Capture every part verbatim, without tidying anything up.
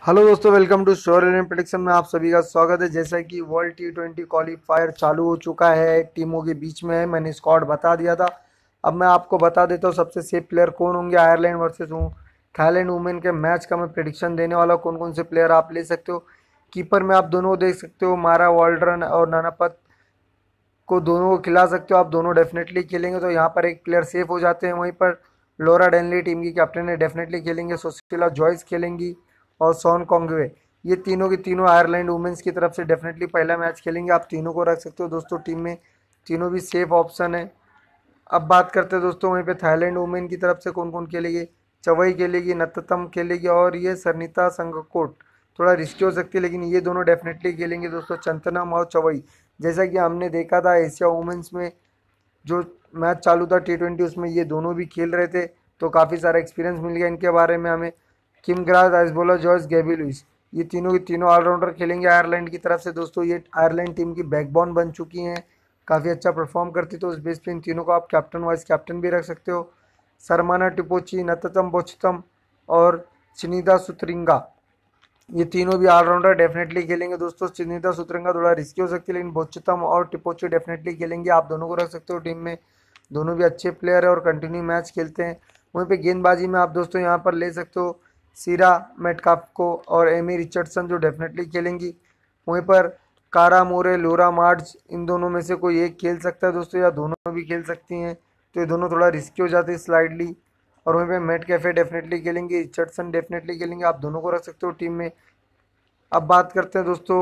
Hello दोस्तों, welcome to sure eleven prediction में आप सभी का स्वागत है। जैसा कि वर्ल्ड टी ट्वेंटी क्वालिफायर चालू हो चुका है, टीमों के बीच में है, मैंने स्क्वाड बता दिया था। अब मैं आपको बता देता हूँ सबसे सेफ प्लेयर कौन होंगे। आयरलैंड वर्सेस हूँ थाईलैंड वुमेन के मैच का मैं प्रेडिक्शन देने वाला हूँ। कौन कौन से प्लेयर आप ले सकते हो। कीपर में आप दोनों को देख सकते हो, मारा वॉल्ड्रन और नानापत को दोनों को खिला सकते हो आप। दोनों डेफिनेटली खेलेंगे तो यहाँ पर एक प्लेयर सेफ हो जाते हैं। वहीं पर लोरा डेनली टीम की कैप्टन है, डेफिनेटली खेलेंगे। सोसिला जॉयस खेलेंगी और सॉन कॉन्गवे, ये तीनों की तीनों आयरलैंड वुमेन्स की तरफ से डेफिनेटली पहला मैच खेलेंगे। आप तीनों को रख सकते हो दोस्तों टीम में, तीनों भी सेफ ऑप्शन है। अब बात करते हैं दोस्तों वहीं पे थाईलैंड वुमेन की तरफ से कौन कौन खेलेगी। चवई खेलेगी, नत्तम खेलेगी और ये सरनीता संगकोट। थोड़ा रिस्की हो सकती है लेकिन ये दोनों डेफिनेटली खेलेंगे दोस्तों, चंतनम और चवई। जैसा कि हमने देखा था एशिया वुमेन्स में जो मैच चालू था टी ट्वेंटी, उसमें ये दोनों भी खेल रहे थे तो काफ़ी सारा एक्सपीरियंस मिल गया इनके बारे में हमें। Kim Garth, Isobel Joyce, Gaby Lewis, ये तीनों के तीनों ऑलराउंडर खेलेंगे आयरलैंड की तरफ से दोस्तों। ये आयरलैंड टीम की बैकबोन बन चुकी हैं, काफ़ी अच्छा परफॉर्म करती, तो उस बेस पे इन तीनों को आप कैप्टन वाइस कैप्टन भी रख सकते हो। सरमाना टिपोची, नततम बोचतम और चिनीदा सुतरिंगा, ये तीनों भी ऑलराउंडर डेफिनेटली खेलेंगे दोस्तों। चिनीदा सुतरिंगा थोड़ा रिस्की हो सकती है लेकिन बोचतम और टिपोची डेफिनेटली खेलेंगे। आप दोनों को रख सकते हो टीम में, दोनों भी अच्छे प्लेयर है और कंटिन्यू मैच खेलते हैं। वहीं पे गेंदबाजी में आप दोस्तों यहाँ पर ले सकते हो सीरा मेटकाफ को और एमी रिचर्डसन, जो डेफिनेटली खेलेंगी। वहीं पर कारा मोरे, लोरा मार्ज, इन दोनों में से कोई एक खेल सकता है दोस्तों, या दोनों भी खेल सकती हैं, तो ये दोनों थोड़ा रिस्की हो जाते हैं स्लाइडली। और वहीं पे मेट कैफे डेफिनेटली खेलेंगे, रिचर्डसन डेफिनेटली खेलेंगे। आप दोनों को रख सकते हो टीम में। अब बात करते हैं दोस्तों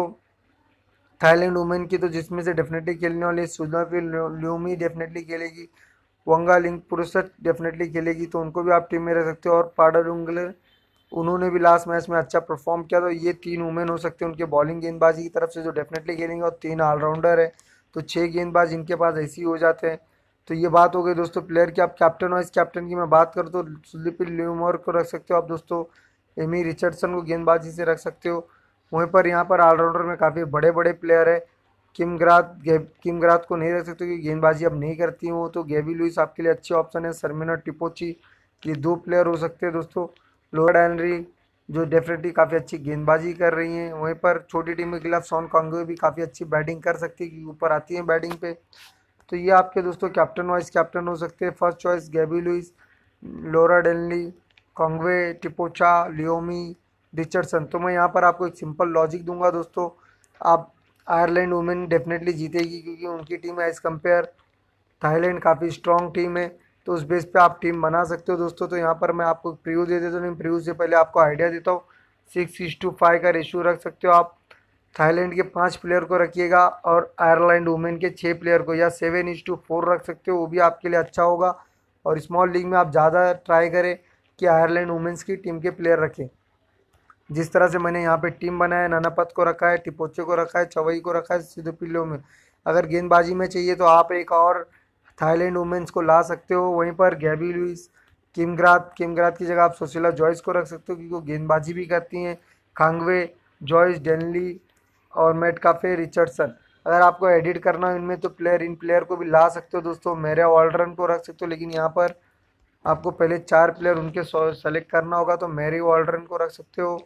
थाईलैंड वुमेन की, तो जिसमें से डेफिनेटली खेलने वाली सुजाफी ल्यूमी डेफिनेटली खेलेगी, वंगा लिंग पुरुष डेफिनेटली खेलेगी, तो उनको भी आप टीम में रख सकते हो। और पाडर उंगलर, उन्होंने भी लास्ट मैच में अच्छा परफॉर्म किया, तो ये तीन वुमेन हो सकते हैं उनके बॉलिंग गेंदबाजी की तरफ से जो डेफिनेटली खेलेंगे। और तीन ऑलराउंडर है तो छः गेंदबाज इनके पास ऐसे ही हो जाते हैं। तो ये बात हो गई दोस्तों प्लेयर की। आप कैप्टन वाइस कैप्टन की मैं बात करूँ तो सुलिपी ल्यूमर को रख सकते हो आप दोस्तों, एमी रिचर्डसन को गेंदबाजी से रख सकते हो। वहीं पर यहाँ पर ऑलराउंडर में काफ़ी बड़े बड़े प्लेयर है। किम ग्राथ किम ग्राथ को नहीं रख सकते क्योंकि गेंदबाजी अब नहीं करती वो, तो गेबी लुइस आपके लिए अच्छे ऑप्शन है। सरमिना टिपोची, ये दो प्लेयर हो सकते हैं दोस्तों। लोअर एनरी, जो डेफिनेटली काफ़ी अच्छी गेंदबाजी कर रही हैं। वहीं पर छोटी टीम के खिलाफ सॉन कॉन्गवे भी काफ़ी अच्छी बैटिंग कर सकती है क्योंकि ऊपर आती है बैटिंग पे। तो ये आपके दोस्तों कैप्टन वाइस कैप्टन हो सकते हैं। First choice Gaby Lewis, Laura डेनली, कॉन्गवे, टिपोचा, लियोमी, रिचर्डसन। तो मैं यहाँ पर आपको एक सिंपल लॉजिक दूंगा दोस्तों। आप आयरलैंड वुमेन डेफिनेटली जीतेगी क्योंकि उनकी टीम एज़ कम्पेयर थाईलैंड काफ़ी स्ट्रॉन्ग टीम है, तो उस बेस पे आप टीम बना सकते हो दोस्तों। तो यहाँ पर मैं आपको प्रीव्यू दे देता हूँ, लेकिन प्रीव्यू से पहले आपको आइडिया देता हूँ। सिक्स इज टू फाइव का रेशियो रख सकते हो आप। थाईलैंड के पाँच प्लेयर को रखिएगा और आयरलैंड वुमेन के छः प्लेयर को, या सेवन इज टू फोर रख सकते हो, वो भी आपके लिए अच्छा होगा। और स्मॉल लीग में आप ज़्यादा ट्राई करें कि आयरलैंड वुमेन्स की टीम के प्लेयर रखें। जिस तरह से मैंने यहाँ पे टीम बनाया, नानापत को रखा है, टिपोचे को रखा है, चवई को रखा है, सिद्धपिल्लो में। अगर गेंदबाजी में चाहिए तो आप एक और थाईलैंड वुमेन्स को ला सकते हो। वहीं पर गैबी लुइस, किमग्राथ किमग्राथ की जगह आप सोशिला जॉयस को रख सकते हो क्योंकि वो गेंदबाजी भी करती हैं। खांगवे, जॉयस, डेनली और मेटकाफे, रिचर्डसन। अगर आपको एडिट करना हो इनमें तो प्लेयर इन प्लेयर को भी ला सकते हो दोस्तों। मेरे ऑलरन को रख सकते हो, लेकिन यहाँ पर आपको पहले चार प्लेयर उनके सेलेक्ट करना होगा, तो मेरी ऑलरन को रख सकते हो।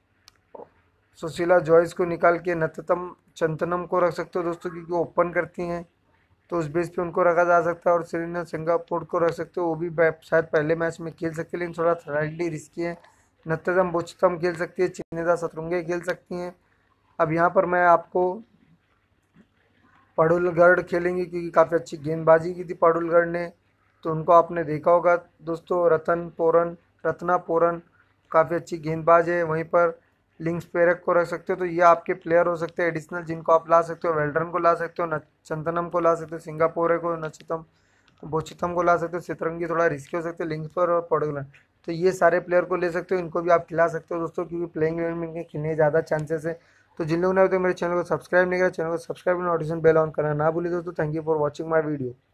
सुशीला जॉयस को निकाल के नततम चंतनम को रख सकते हो दोस्तों क्योंकि वो ओपन करती हैं, तो उस बेस पे उनको रखा जा सकता है। और सेरेना सिंगापुर को रख सकते हो, वो भी शायद पहले मैच में खेल सकती है लेकिन थोड़ा स्लाइटली रिस्की है। नततम बोचतम खेल सकती है, चिनेदा सतरंगे खेल सकती हैं। अब यहाँ पर मैं आपको पाडुलगढ़ खेलेंगी क्योंकि काफ़ी अच्छी गेंदबाजी की थी पाडुलगढ़ ने, तो उनको आपने देखा होगा दोस्तों। रतन पोरन रत्ना पोरन काफ़ी अच्छी गेंदबाज है। वहीं पर लिंक्स पेरक को रख सकते हो, तो ये आपके प्लेयर हो सकते हैं एडिशनल जिनको आप ला सकते हो। वेल्डरन को ला सकते हो, न चंदनम को ला सकते हो, सिंगापुर को, नचतम बोचितम को ला सकते हो, सितरंगी थोड़ा रिस्की हो सकते हो, लिंक्स पर और पड़गलन। तो ये सारे प्लेयर को ले सकते हो, इनको भी आप खिला सकते हो दोस्तों क्योंकि प्लेइंग इलेवन में इनके खिलने ज़्यादा चांसेस है। तो जिन लोगों ने अभी तक मेरे चैनल को सब्सक्राइब नहीं किया, चैनल को सब्सक्राइब और नोटिफिकेशन बेल ऑन करना ना भूलिए दोस्तों। Thank you for watching my video.